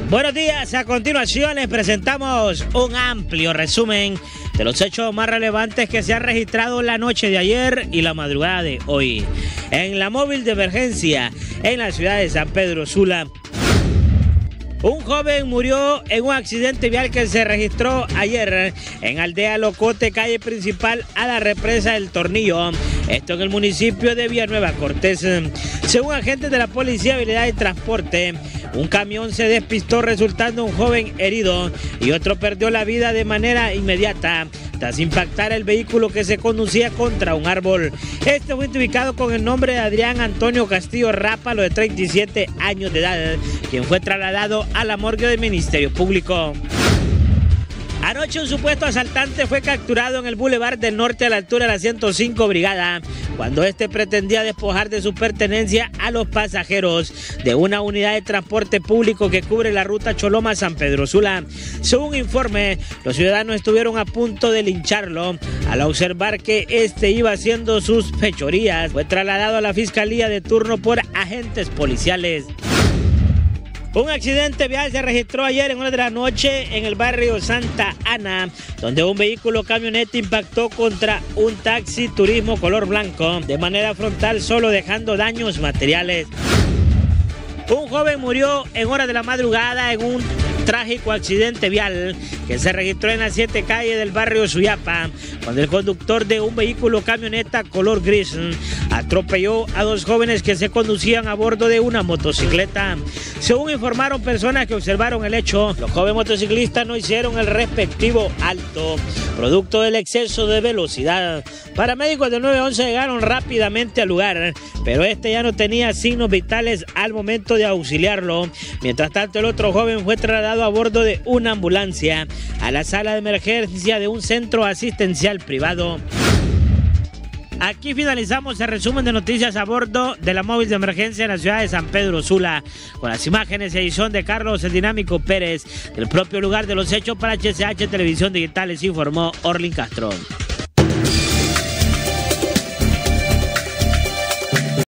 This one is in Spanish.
Buenos días, a continuación les presentamos un amplio resumen de los hechos más relevantes que se han registrado la noche de ayer y la madrugada de hoy. En la móvil de emergencia en la ciudad de San Pedro Sula, un joven murió en un accidente vial que se registró ayer en Aldea Locote, calle principal a la represa del Tornillo, esto en el municipio de Villanueva Cortés. Según agentes de la Policía de Habilidad y Transporte, un camión se despistó resultando un joven herido y otro perdió la vida de manera inmediata tras impactar el vehículo que se conducía contra un árbol. Este fue identificado con el nombre de Adrián Antonio Castillo Rápalo, de 37 años de edad, quien fue trasladado a la morgue del Ministerio Público. Anoche un supuesto asaltante fue capturado en el Boulevard del Norte a la altura de la 105 Brigada, cuando este pretendía despojar de su pertenencia a los pasajeros de una unidad de transporte público que cubre la ruta Choloma-San Pedro Sula. Según informe, los ciudadanos estuvieron a punto de lincharlo al observar que este iba haciendo sus fechorías. Fue trasladado a la fiscalía de turno por agentes policiales. Un accidente vial se registró ayer en horas de la noche en el barrio Santa Ana, donde un vehículo camioneta impactó contra un taxi turismo color blanco de manera frontal, solo dejando daños materiales. Un joven murió en horas de la madrugada en un trágico accidente vial que se registró en las 7 calles del barrio Suyapa, cuando el conductor de un vehículo camioneta color gris atropelló a dos jóvenes que se conducían a bordo de una motocicleta. Según informaron personas que observaron el hecho, los jóvenes motociclistas no hicieron el respectivo alto, producto del exceso de velocidad. Paramédicos del 911 llegaron rápidamente al lugar, pero este ya no tenía signos vitales al momento de auxiliarlo. Mientras tanto, el otro joven fue trasladado a bordo de una ambulancia a la sala de emergencia de un centro asistencial privado. Aquí finalizamos el resumen de noticias a bordo de la móvil de emergencia en la ciudad de San Pedro Sula, con las imágenes y edición de Carlos el Dinámico Pérez. Del propio lugar de los hechos para HCH Televisión Digital les informó Orlin Castro.